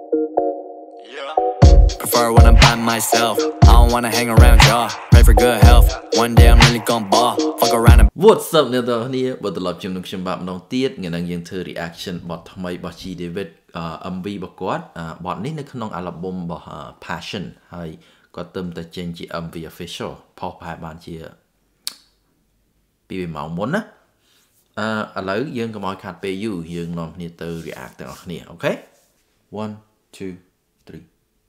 Prefer when I'm by myself. I don't wanna hang around y'all. Pray for good health. One day I'm really gon' ball. Fuck around and What's up អ្នកទាំងគ្នាបើត្រឡប់ជុំនឹងខ្ញុំបាទម្ដងទៀតថ្ងៃនេះយើងធ្វើ reaction បទថ្មីរបស់ G-devith MV របស់គាត់បទនេះនៅក្នុង album របស់ Passion ហើយគាត់ទៅតែចេញជា MV official ផុសប្រហែលបានជា2ម៉ោងមុនណាឥឡូវយើងកុំឲ្យខាត់ពេលយូរយើងនាំគ្នាទៅ react ទាំងអស់គ្នាអូខេ 1 2 3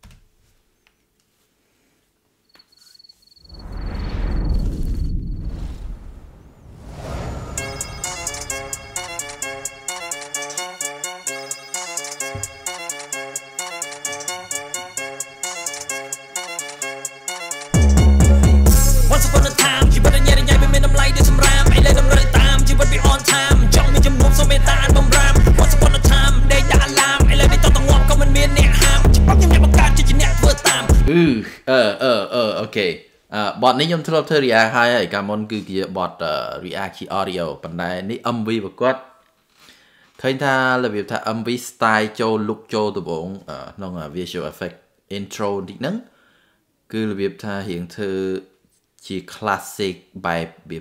Once upon a time ជីវិតញ៉ៃញ៉ៃវាមានតម្លៃដូចសម្រាមឥឡូវតម្រូវតាមជីវិតវា on time ចង់មានជំនួបសូមមេត្តាបំរាម Once upon a time ដេកដាក់ alarm ឥឡូវនេះតតងាប់ក៏មិនមានអ្នកហាមច្បាប់ខ្ញុំអ្នកបង្កើតជាអ្នកធ្វើតាមអូខេបទនេះខ្ញុំធ្លាប់ធ្វើ react ហើយកាលមុនគឺជាបទ react ជា audio ប៉ុន្តែនេះ MV របស់គាត់ឃើញថារបៀបថា MV style ចូល look ចូលដំបងក្នុង visual effect intro តិចហ្នឹងគឺរបៀបថារៀងធ្វើជា classic បែបរបៀប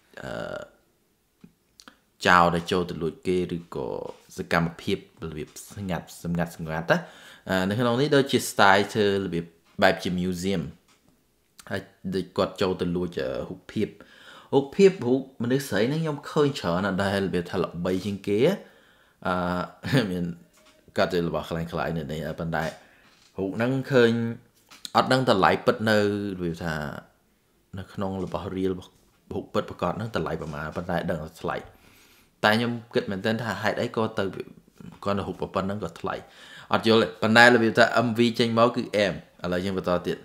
ចោលទៅចូលទៅលួចគេឬក៏សកម្មភាពរបៀបស្ងាត់សម្ងាត់ណានៅក្នុងនេះដូចជា style ធ្វើរបៀបបែបជា museum ហើយដូចគាត់ចូលទៅលួចរូបភាពរូបមនុស្សស្រីហ្នឹងខ្ញុំឃើញច្រើនណាស់ដែលរបៀបថាល្បីជាងគេមានគាត់ទៅរបស់ខ្លាំងៗនៅនេះប៉ុន្តែរូបហ្នឹងឃើញអត់ដឹងតម្លៃពិតនៅរបៀបថានៅក្នុងរបស់ real រូបពិតប្រកបហ្នឹងតម្លៃប្រហែលប៉ុន្តែដឹងថាថ្លៃតែខ្ញុំគិតមែនទែនថាហេតុអីក៏ទៅគាត់នៅរូបប៉ុណ្្នឹងក៏ថ្លៃអត់យល់ទេប៉ុន្តែរបៀបថា MV ចេញមកគឺអែមឥឡូវយើងបន្តទៀត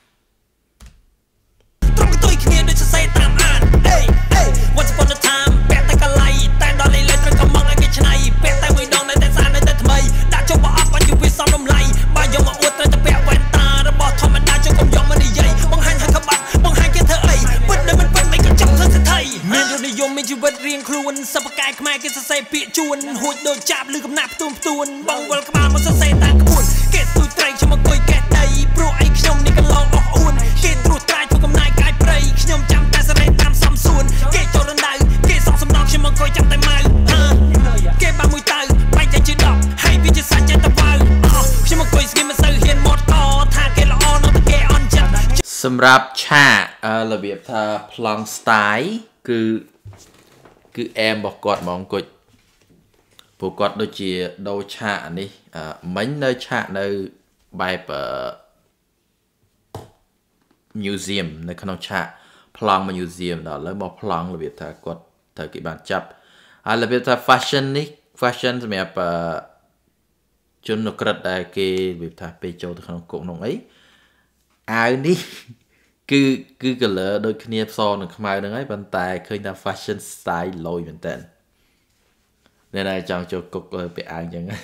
ត្រង់កតុយគ្នាដូចសរសេរតាមអាន Once upon a time ពាក់តែកលៃតែដល់លេលេត្រូវកំងឲ្យគេឆ្នៃពាក់តែមួយដងនៅតែស្អាតនៅតែថ្មីដាក់ចុះប្រអប់បាញ់វាសំតម្លៃបើយកមកអួតត្រូវតែពាក់វ៉ែនតារបស់ធម្មតាចុះកុំយកមកនិយាយបង្ហាញហើយក្បាត់បង្ហាញគេធ្វើអីពិតនៅមិនពិតមិនក៏ចង់ធ្វើស្ថិយមានរនិយមមានជីវិតរៀងខ្លួនសិប្បកាយខ្មែរគេសរសេរពាក្យជួនហួចដូចចាប់ឬកំណាប់ផ្ទួនបងវល់ក្បាលមកសរសេរតាមក្បួនគេស្ទួយត្រីខ្ញុំមកអង្គុយកេះដីព្រោះអីខ្ញុំនេះក៏ឡងអស់អួនគេត្រួសត្រាយធ្វើកំណាយកាយព្រៃខ្ញុំចាំតែសរេតាមសំសួនគេចូលរណ្ដៅគេសងសំណងខ្ញុំមកអង្គុយចាំតែម៉ៅគេបានមួយតៅបែកតែជា10ហើយវាជាសាច់ចិត្តទៅបើខ្ញុំមកអង្គុយស្ងៀមមិនសូវហ៊ានមកតថាគេល្អនៅតែគេអន់ចិត្តសម្រាប់ឆាករបៀបថាប្លង់ style គឺអែមរបស់គាត់ហ្មងគាត់ព្រោះគាត់ដូចជាដូរឆាកនេះមិញនៅឆាកនៅបែបmuseum នៅក្នុងឆាកប្លង់ museum ដល់ឥឡូវមកប្លង់របៀបថាគាត់ត្រូវគេបានចាប់ហើយរបៀបថា fashion នេះ fashion សម្រាប់ជនក្រិតដែលគេរបៀបថាពេលចូលទៅក្នុងគុកនោះអីអាវនេះគឺ color ដូចគ្នាផ្សនឹងខ្មៅហ្នឹងហើយប៉ុន្តែឃើញថា fashion style លយមែនតើអ្នកចង់ចូលគុកពាក់អាវអញ្ចឹង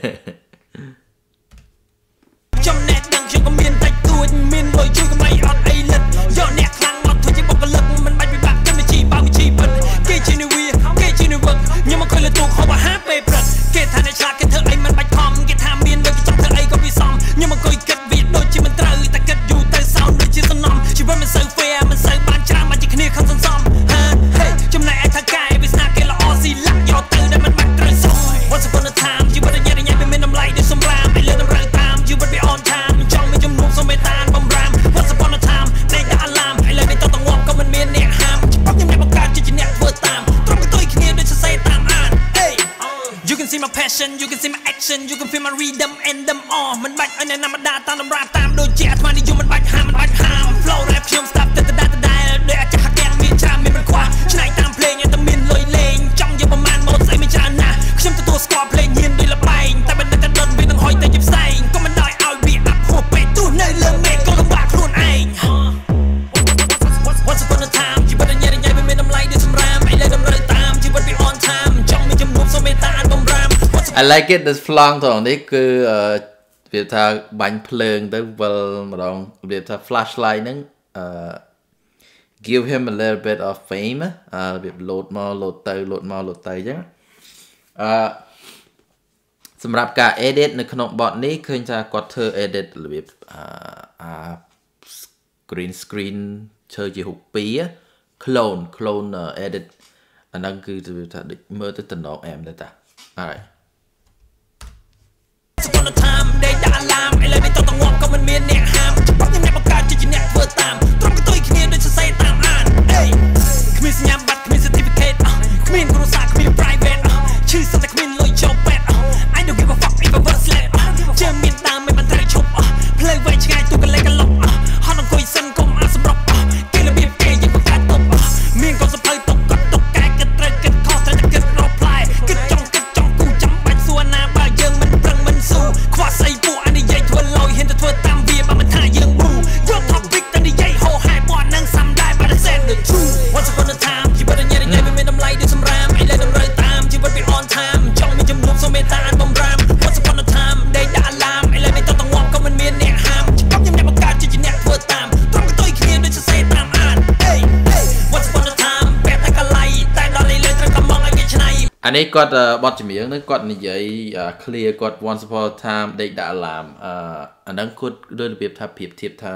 ចំណេះដឹងខ្ញុំក៏មានតិចតួចមានលុយជួយកម្រៃអត់អីលិតយកអ្នកខ្លាំងមកធ្វើជាបុគ្គលិកមិនបាច់ពិបាកទៅវិជីបើវិជីពិតគេជានិវាគេជានិវឹកខ្ញុំមកឃើញលើទូកហូបអាហារពេលព្រឹកគេថាអ្នកឆ្លាតគេធ្វើអីមិនបាច់ខំគេថាមានលុយគេចង់ធ្វើអីក៏វាសមខ្ញុំមកអង្គុយគិតវាដូចជាមិនត្រូវតែគិតយូរទៅសោនដូចជាសំណំជីវិតមិនសូវ fair មិនសូវបានច្រើនមកជាគ្នាខំសន្សំចំណែកឯថាកាយវាស្នាគេល្អស៊ីឡាក់យកទៅដែលមិនបាច់ត្រូវសុំ Once upon a time ជីវិតញ៉ៃញ៉ៃវាមានតម្លៃដូចសម្រាមឥឡូវតម្រូវតាមជីវិតវា on time ចង់មានជំនួបសូមមេត្តាបំរាម Once upon a time ដេកដាក់ alarm ឥឡូវនេះតតងាប់ក៏មិនមានអ្នកហាមច្បាប់ខ្ញុំអ្នកបង្កើតជាអ្នកធ្វើតាមត្រង់កតុយគ្នាដូចសរសេរតាមអាន You can see my passion you can see my action you can feel my rhythm and them all មិនបាច់ឲ្យអ្នកណាម្ដាតាមតម្រាតាមដូចជាអាត្មានិយមមិនបាច់ហាម flow rap ខ្ញុំស្ដាប់តែដែលដោយអាចហាក់ទាំងមានច្រើនមានមិនខ្វះឆ្នៃតាមភ្លេងឲ្យតែមានលុយលេងចង់យកប្រមាណម៉ូតស្អីមានច្រើនណាស់ខ្ញុំទទួលស្គាល់ភ្លេងញៀនដូចលបែងតែមិនដឹងតែដុតវានឹងហុយទៅជាផ្សេងក៏មិនដោយឲ្យវាអាប់ហួសពេកទោះនៅលើមេឃក៏លំបាកខ្លួនឯង Once upon a time ជីវិតញ៉ៃញ៉ៃវាមានតម្លៃដូចសម្រាមឥឡូវតម្រូវតាមជីវិតវា on time ចង់មានជំនួបសូមមេត្តាបំរាម I like it this flong ត្រង់នេះគឺវាថាបាញ់ភ្លើងទៅវិលម្ដងវាថា flashlight ហ្នឹងgive him a little bit of fame វា load មក load ទៅ load មក load ទៅអញ្ចឹងសម្រាប់ការ edit នៅក្នុង bot នេះឃើញថាគាត់ធ្វើ edit របៀបgreen screen ធ្វើជារូប2 clone edit អាហ្នឹងគឺថាដូចមើលទៅតំណងអែមទៅតាហើយ Upon a time ដេកដាក់អាឡាមឥឡូវនេះតោះតងាប់ក៏មិនមានអ្នកហាមច្បាប់ខ្ញុំអ្នកបង្កើតជាអ្នកធ្វើតាមត្រង់ក៏ទុយគ្នាដូចសរសេរតាមអានគ្មានសញ្ញាបត្រគ្មាន certificate គ្មានគ្រួសារគ្មាន private ឈឺសត្វតែគ្មានលុយចូលពេទ្យ I don't give a fuck if I was slap ជាមានតាមមិនបានត្រូវឈប់ផ្លូវវែងឆ្ងាយទូកលេកឡុកហត់អង្គុយសិនកុំអាសម្រុកគេរបៀបគេយើងបង្កើតទុកមានកូនសភៅទុកគាត់ទុកកែគិតត្រូវគិតខុសត្រូវតែគិតរកផ្លែគិតចង់គូចាំបាច់សួរណាបើយើងមិនប្រឹងមិនស៊ូខ្វះស្អីពួកអានិយាយធ្វើលយហ៊ានទៅធ្វើតាមវាបើមិនថាយើងប៊ូយក topic ទៅនិយាយហោហែបនឹងសំដែរបើតែ said the truth once upon a time ជីវិតញ៉ាំញ៉ាំមានតម្លៃដូចសម្រាមឥឡូវតម្រូវតាមជីវិតវា on time ចង់មានចំនួនសូមមេត្តាអានបំរាម once upon a time ដេកដាក់អាឡាមឥឡូវនេះតោះតងាប់ក៏មិនមានអ្នកហាមច្បាប់ខ្ញុំអ្នកបង្កើតជាអ្នកធ្វើតាមត្រង់ក៏ទុយគ្នាដូចសរសេរតាមអាន once upon a time បែបតែកលៃតែដល់លេត្រូវកំងឲ្យគេឆ្នៃអានេះគាត់បទចម្រៀងហ្នឹងគាត់និយាយ clear គាត់ once upon a time ដេកដាក់ alarm អាហ្នឹងគាត់ដូចរបៀបថាប្រៀបធៀបថា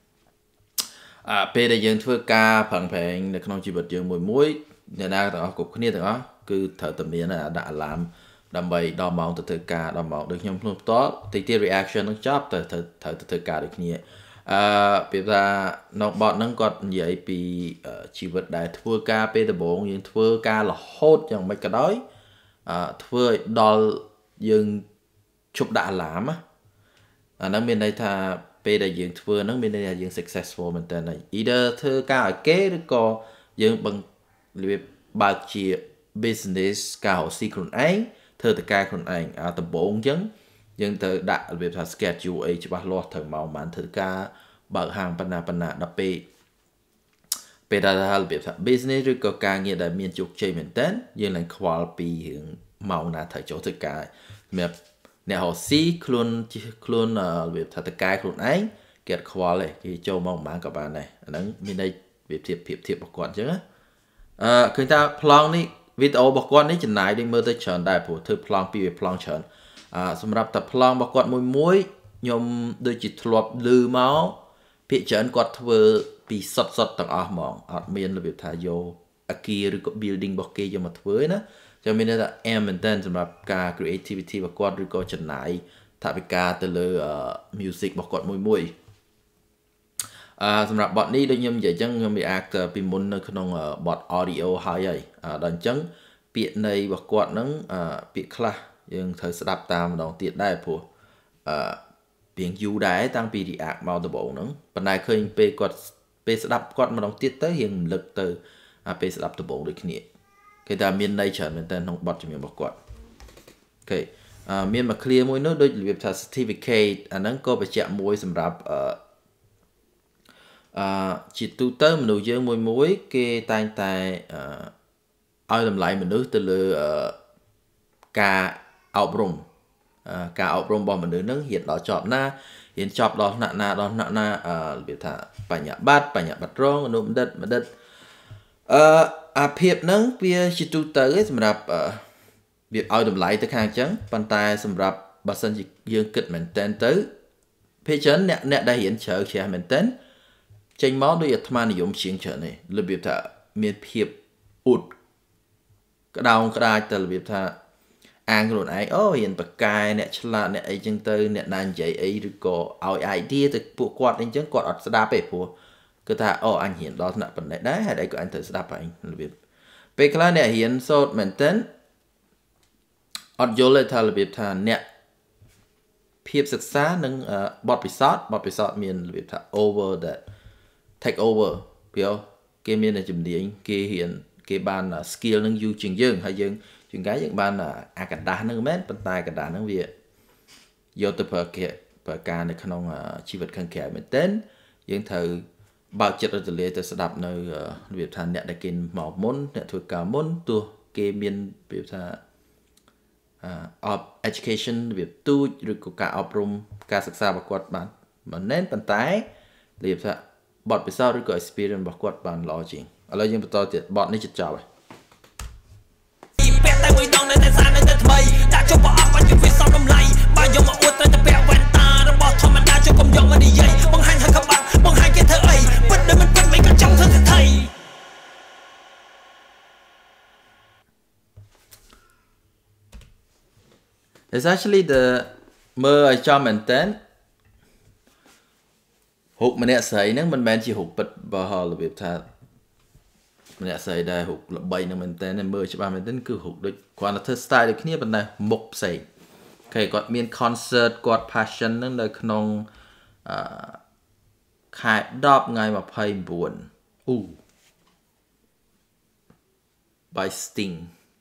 ពេលដែលយើងធ្វើការប្រឹងប្រែងនៅក្នុងជីវិតយើងមួយអ្នកណាទាំងអស់គ្រប់គ្នាទាំងអស់គឺត្រូវតែមានដាក់ alarm ដើម្បីដល់ម៉ោងទៅធ្វើការដល់ម៉ោងដូចខ្ញុំខ្លួនផ្ទាល់តិចទៀត reaction នឹងចប់ត្រូវទៅធ្វើការដូចគ្នាពីថានៅបទហ្នឹងគាត់និយាយពីជីវិតដែលធ្វើការពេលដំបូងយើងធ្វើការរហូតយ៉ាងម៉េចក៏ដោយធ្វើឲ្យដល់យើងឈប់ដាក់ alarm អាហ្នឹងមានន័យថាពេលដែលយើងធ្វើហ្នឹងមានន័យថាយើង successful មែនតើ either ធ្វើការឲ្យគេឬក៏យើងរបៀបបើកជា business ការរកស៊ីខ្លួនឯងធ្វើតការខ្លួនឯងដំបូងអញ្ចឹងយើងត្រូវដាក់របៀបថា schedule អីច្បាស់លាស់ត្រូវមកបានធ្វើការបើកហាងបណ្ណាដល់ពេលដែលរបៀបថា business ឬក៏ការងារដែលមានជោគជ័យមែនតើយើងឡើងខ្វល់ពីរឿងម៉ោងណាត្រូវចូលធ្វើការសម្រាប់អ្នករកស៊ីខ្លួនរបៀបថាតការខ្លួនឯងគេអត់ខ្វល់ទេគេចូលមកបានក៏បានដែរអាហ្នឹងមានន័យប្រៀបធៀបរបស់គាត់អញ្ចឹងឃើញថាប្លង់នេះវីដេអូរបស់គាត់នេះចំណាយដូចមើលទៅច្រើនដែរព្រោះធ្វើប្លង់ពីវាប្លង់ច្រើនសម្រាប់តែប្លង់របស់គាត់មួយខ្ញុំដូចជាធ្លាប់ឮមកភាគច្រើនគាត់ធ្វើពីសុទ្ធទាំងអស់ហ្មងអត់មានរបៀបថាយកអគារឬក៏ building របស់គេយកមកធ្វើណាចាំមានថា aim មែនតើសម្រាប់ការ creativity របស់គាត់ឬក៏ចំណាយថវិកាទៅលើ music របស់គាត់មួយសម្រាប់បទនេះដូចខ្ញុំនិយាយអញ្ចឹងខ្ញុំ react ពីមុននៅក្នុងបទ audio ហើយដល់អញ្ចឹងពាក្យនៃរបស់គាត់ហ្នឹងពាក្យខ្លះយើងត្រូវស្ដាប់តាមម្ដងទៀតដែរព្រោះពីងយូរដែរតាំងពី react មកដំបូងហ្នឹងប៉ុន្តែឃើញពេលស្ដាប់គាត់ម្ដងទៀតទៅរៀងរំលឹកទៅពេលស្ដាប់ដំបូងដូចគ្នាគេថាមានន័យច្រើនមែនតើក្នុងបទចម្រៀងរបស់គាត់អូខេមានមក clear មួយនោះដូចរបៀបថា certificate អាហ្នឹងក៏បញ្ជាក់មួយសម្រាប់ជាទូទៅមនុស្សយើងមួយគេតែងតែឲ្យតម្លៃមនុស្សទៅលើការអប់រំរបស់មនុស្សហ្នឹងរៀនដល់ចប់ណារៀនចប់ដល់ថ្នាក់ណារបៀបថាបញ្ញាបត្ររងអនុបណ្ឌិតអាភាពហ្នឹងវាជាទូទៅឯងសម្រាប់វាឲ្យតម្លៃទៅខាងអញ្ចឹងប៉ុន្តែសម្រាប់បើសិនជាយើងគិតមែនតើទៅភាគច្រើនអ្នកដែលរៀនជ្រៅមែនតើចេញមកដោយអាត្មានិយមជាងច្រើននេះរបៀបថាមានភាពអ៊ុតក្តោងក្តាចទៅរបៀបថាអាងខ្លួនឯងរៀនបកកែអ្នកឆ្លាតអ្នកអីចឹងទៅអ្នកណានិយាយអីឬក៏ឲ្យ idea ទៅពួកគាត់អីចឹងគាត់អត់ស្ដាប់ទេព្រោះគឺថាអញរៀនដល់ថ្នាក់ប៉ុណ្ណេះដែរហេតុអីក៏អញត្រូវស្ដាប់អញរបៀបពេលខ្លះអ្នករៀនសូត្រមែនតើអត់យល់ទេថារបៀបថាអ្នកភាពសិក្សានិងបទពិសោធន៍មានរបៀបថា over that take over ពីគេមានជំនាញគេរៀនគេបាន skill នឹងយូរជាងយើងហើយយើងជាងកាយយើងបានអាកដាស់ហ្នឹងមែនប៉ុន្តែកដាស់ហ្នឹងវាយកទៅប្រើការនៅក្នុងជីវិតខាងក្រៅមែនទែនយើងត្រូវបើកចិត្តរត់ទលាទៅស្ដាប់នៅរបៀបថាអ្នកដែលគេមកមុនអ្នកធ្វើការមុនទោះគេមានរបៀបថាeducation របៀបទូចឬក៏ការអប់រំការសិក្សារបស់គាត់បានមិនមែនប៉ុន្តែរបៀបថាបទពិសោធន៍ឬក៏ experience របស់គាត់បានល្អជាងឥឡូវយើងបន្តទៀតបទនេះជិតចប់ហើយតែមួយដងនៅតែសារនៅតែថ្មីដាក់ចុះប្រអប់បាច់វាសំណៃបើយកមកអួតត្រូវតែពាក់វ៉ែនតារបស់ធម្មតាចូលកុំយកមកនិយាយបង្ហាញថាក្បាត់បង្ហាញគេធ្វើអីពិតដូចមិនពិតមិនក៏ចង់ធ្វើទៅថៃ It's actually the មើលឲ្យចំមែនតើហុកម្នាក់ស្រីហ្នឹងមិនមែនជាហុកពិតបើរបៀបថាម្នាក់ស្រីដែលហុកល្បីហ្នឹងមែនតើមើលច្បាស់មែនតើគឺហុកដូចគ្រាន់តែធ្វើ style ដូចគ្នាប៉ុន្តែមុខផ្សេងគេគាត់មាន concert គាត់ passion ហ្នឹងនៅក្នុងខែ10ថ្ងៃ29អូ by Sting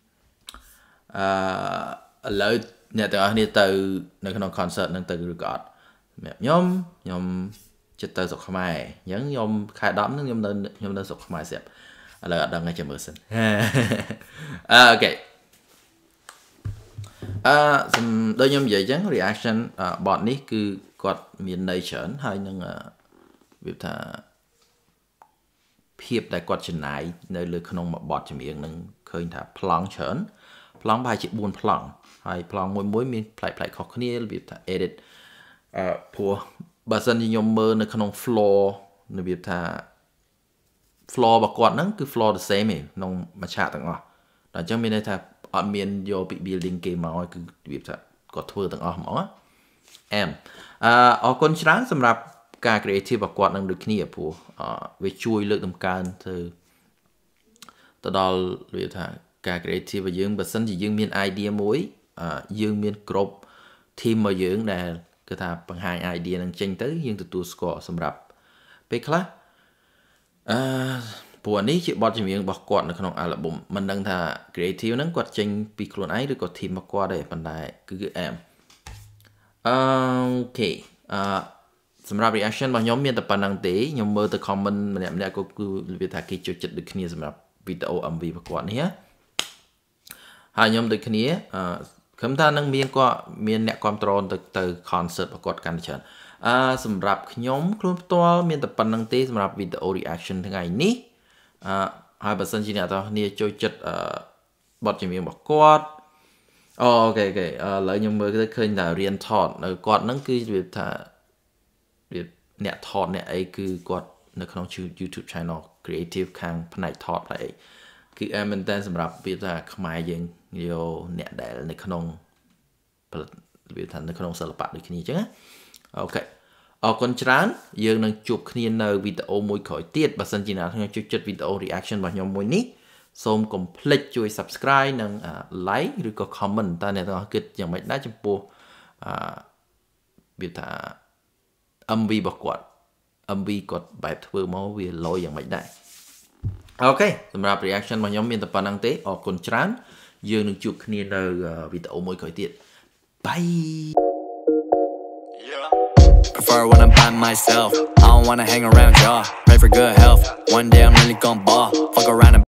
ឥឡូវអ្នកទាំងអស់គ្នាទៅនៅក្នុង concert ហ្នឹងទៅឬក៏អត់ខ្ញុំចិត្តទៅស្រុកខ្មែរអញ្ចឹងខ្ញុំខែ10ហ្នឹងខ្ញុំនៅស្រុកខ្មែរស្រាប់ឥឡូវអត់ដឹងទេចាំមើលសិនអូខេដូចខ្ញុំនិយាយអញ្ចឹង reaction bot នេះគឺគាត់មានន័យច្រើនហើយនឹងវាថាភាពដែលគាត់ចំណាយនៅលើក្នុងមួយបទចម្រៀងនឹងឃើញថាប្លង់ច្រើនប្លង់ប្រហែលជា4ប្លង់ហើយប្លង់មួយមានផ្លែកខុសគ្នារបៀបថា edit ព្រោះបើសិនជាខ្ញុំមើលនៅក្នុង floor របៀបថា floor របស់គាត់ហ្នឹងគឺ floor the same ទេក្នុងមួយឆាកទាំងអស់ដល់អញ្ចឹងមានន័យថាអត់មានយកពី building គេមកគឺរបៀបថាគាត់ធ្វើទាំងអស់ហ្មងអរគុណច្រើនសម្រាប់ការ creative របស់គាត់នឹងដូចគ្នាព្រោះវាជួយលើកតម្កើងទៅដល់វាថាការ creative របស់យើងបើសិនជាយើងមាន idea មួយយើងមានក្រុម team របស់យើងដែលគឺថាបង្ហាញ idea នឹងចេញទៅយើងទទួលស្គាល់សម្រាប់ពេលខ្លះព្រោះនេះជាបទចម្រៀងរបស់គាត់នៅក្នុង album មិនដឹងថា creative ហ្នឹងគាត់ចេញពីខ្លួនឯងឬក៏ team របស់គាត់ទេប៉ុន្តែគឺអូខេសម្រាប់ reaction របស់ខ្ញុំមានតែប៉ុណ្្នឹងទេខ្ញុំមើលទៅ comment ម្នាក់ក៏គឺវាថាគេចូលចិត្តដូចគ្នាសម្រាប់ video MV របស់គាត់នេះហើយខ្ញុំដូចគ្នាខ្ញុំថានឹងមានអ្នកគ្រប់គ្រងទៅ concert របស់គាត់កាន់តែច្រើនសម្រាប់ខ្ញុំខ្លួនផ្ទាល់មានតែប៉ុណ្្នឹងទេសម្រាប់ video reaction ថ្ងៃនេះហើយបើសិនជាអ្នកទាំងគ្នាចូលចិត្តបទចម្រៀងរបស់គាត់អូខេឥឡូវខ្ញុំមើលទៅឃើញថារៀនថតនៅគាត់ហ្នឹងគឺវាថាវាអ្នកថតអ្នកអីគឺគាត់នៅក្នុង YouTube channel creative ខាងផ្នែកថតផ្នែកអីគឺមែនតើសម្រាប់វាថាខ្មែរយើងយកអ្នកដែលនៅក្នុងផលិតវាថានៅក្នុងសិល្បៈដូចគ្នាអញ្ចឹងអូខេអរគុណច្រើនយើងនឹងជួបគ្នានៅវីដេអូមួយក្រោយទៀតបើសិនជាអ្នកខ្ញុំចូលចិត្តវីដេអូ reaction របស់ខ្ញុំមួយនេះសូមកុំភ្លេចជួយ subscribe និង like ឬក៏ comment តើអ្នកទាំងអស់គិតយ៉ាងម៉េចដែរចំពោះវាថា MV របស់គាត់ MV គាត់បែបធ្វើមកវាលយយ៉ាងម៉េចដែរអូខេសម្រាប់ reaction របស់ខ្ញុំមានតែប៉ុណ្្នឹងទេអរគុណច្រើនយើងនឹងជួបគ្នានៅវីដេអូមួយក្រោយទៀត Bye Prefer when I'm by myself. I don't wanna hang around y'all. Pray for good health. One day I'm really gon' ball. Fuck around and